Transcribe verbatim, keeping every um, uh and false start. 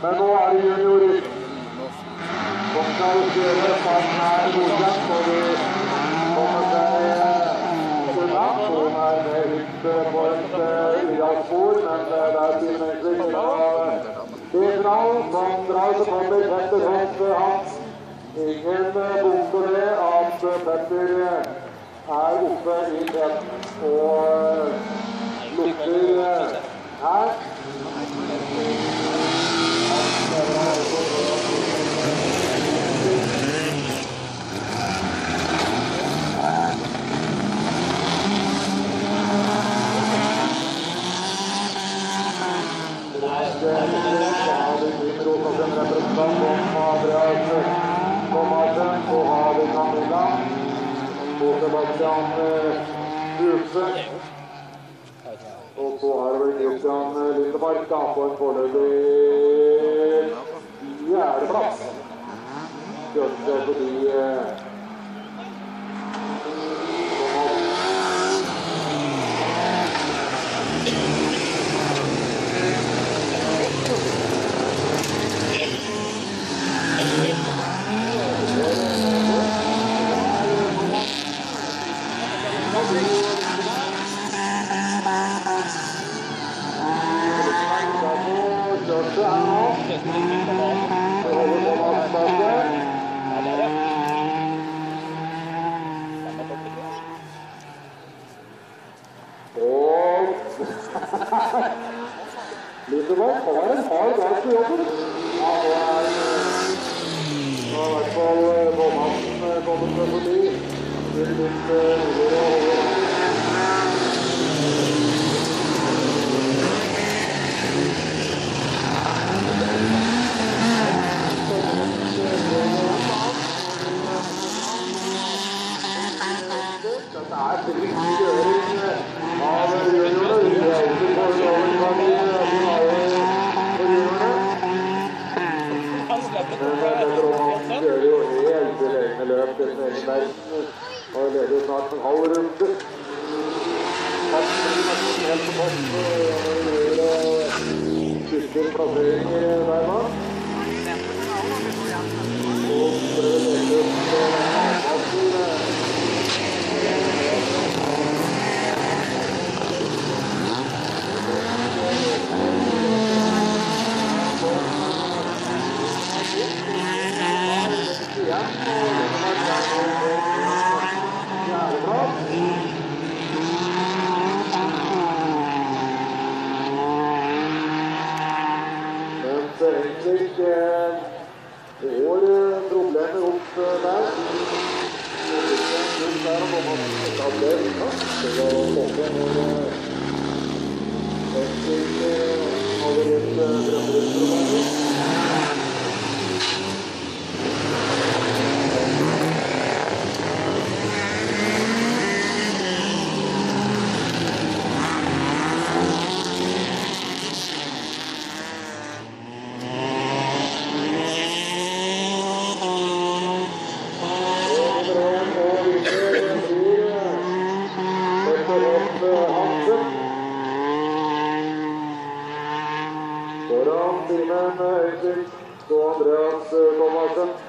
Men nå er det juniorer som skal kjøre. Farten er godkjent, og de kommer seg unna. Noen er med ut på et idealspor, men det er Team Eriksplassen av B-finalen som drar til kommer Petter Hoff Hans. Ingen bomber det at Petter er oppe i teten og lukter her. Og så har det vel Kristian Lindemark da på en foreløpig fjerdeplass. Kjørte seg forbi Lindemark har en hard dag på jobben. Ja, nå er i hvert fall Båmassen kommet med forbi. Det er litt roligere å holde. Dette er sikkert kjøring av juniorene. Det er ikke for overgang i finale for juniorene. Men Petter Hoff kjører jo helt til egne løp til sin egen verden. Og leder snart en halv runde. Han blir nesten helt på topp og gjør siste plasseringer der nå. Og prøver å legge opp avpassen. Problemer opp der. Og det er en der og man har det unntatt. Det var åpne når egentlig hadde litt drømmerutproblemer. Foran Simen Øyvind og Andreas Thomasen.